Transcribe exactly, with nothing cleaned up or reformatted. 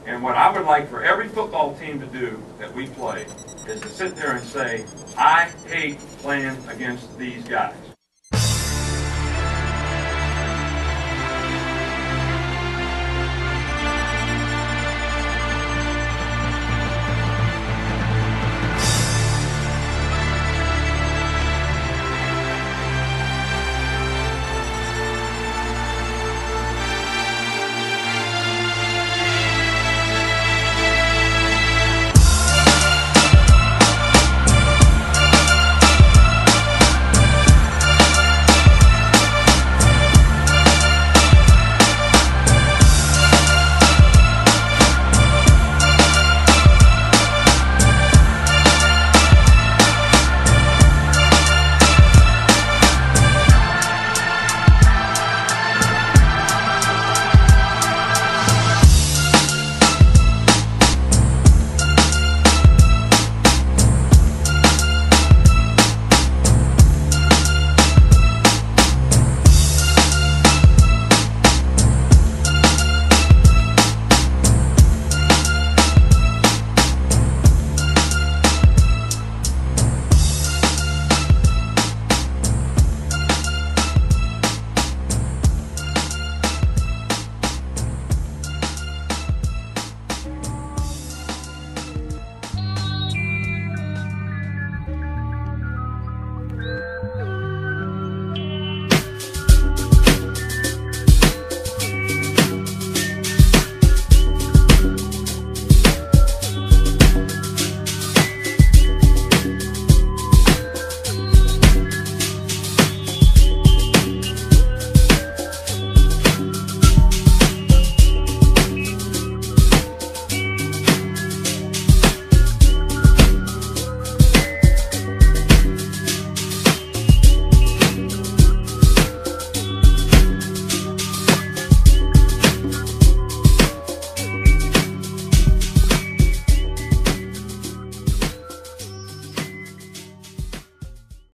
And what I would like for every football team to do that we play is to sit there and say, I hate playing against these guys.